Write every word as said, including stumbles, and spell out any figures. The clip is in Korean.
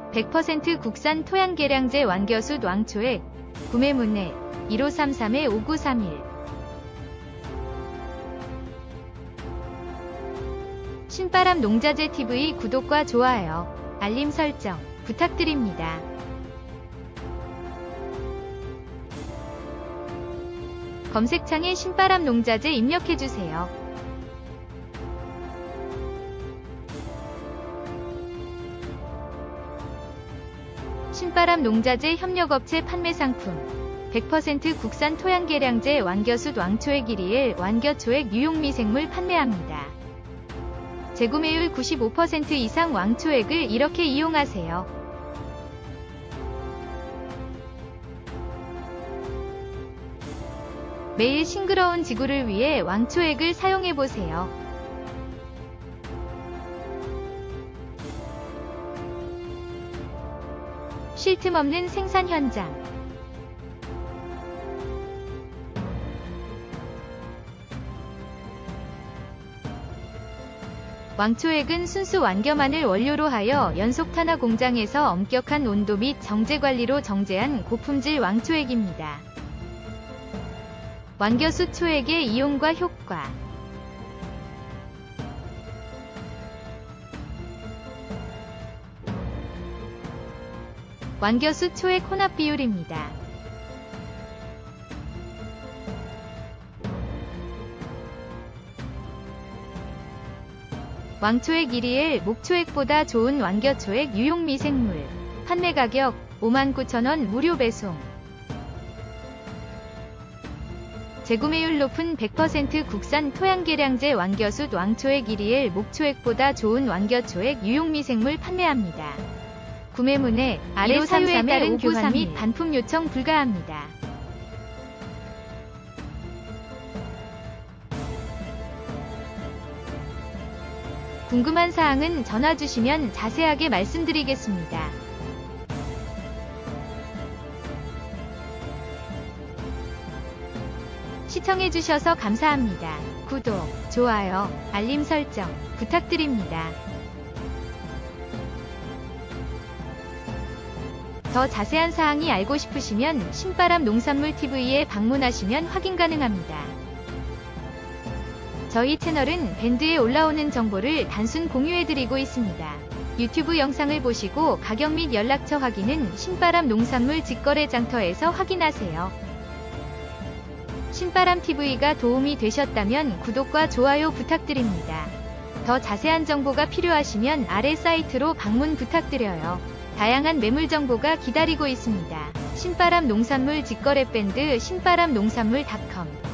백 퍼센트 국산 토양계량제 완겨숫 왕초액. 구매 문의 일오삼삼 오구삼일. 신바람 농자재 티비 구독과 좋아요, 알림 설정 부탁드립니다. 검색창에 신바람 농자재 입력해주세요. 신바람 농자재 협력업체 판매 상품. 백 퍼센트 국산 토양계량제 완겨숫 왕초액 일 이엘 완겨초액 유용미생물 판매합니다. 재구매율 구십오 퍼센트 이상 왕초액을 이렇게 이용하세요. 매일 싱그러운 지구를 위해 왕초액을 사용해보세요. 쉴 틈 없는 생산 현장. 왕초액은 순수 완겨만을 원료로 하여 연속 탄화 공장에서 엄격한 온도 및 정제 관리로 정제한 고품질 왕초액입니다. 완겨숫 초액의 이용과 효과. 완겨숫 초액 혼합 비율입니다. 왕초액 일 이엘 목초액보다 좋은 완겨초액 유용미생물. 판매 가격 오만 구천 원 무료 배송. 재구매율 높은 백 퍼센트 국산 토양계량제 완겨숫 왕초액 일 이엘 목초액보다 좋은 완겨초액 유용미생물 판매합니다. 구매 문의 아래 사유에 따른 교환 및 반품 요청 불가합니다. 궁금한 사항은 전화 주시면 자세하게 말씀드리겠습니다. 시청해주셔서 감사합니다. 구독, 좋아요, 알림 설정 부탁드립니다. 더 자세한 사항이 알고 싶으시면 신바람 농산물 티비에 방문하시면 확인 가능합니다. 저희 채널은 밴드에 올라오는 정보를 단순 공유해드리고 있습니다. 유튜브 영상을 보시고 가격 및 연락처 확인은 신바람 농산물 직거래 장터에서 확인하세요. 신바람 티비가 도움이 되셨다면 구독과 좋아요 부탁드립니다. 더 자세한 정보가 필요하시면 아래 사이트로 방문 부탁드려요. 다양한 매물 정보가 기다리고 있습니다. 신바람 농산물 직거래 밴드 신바람 농산물 닷컴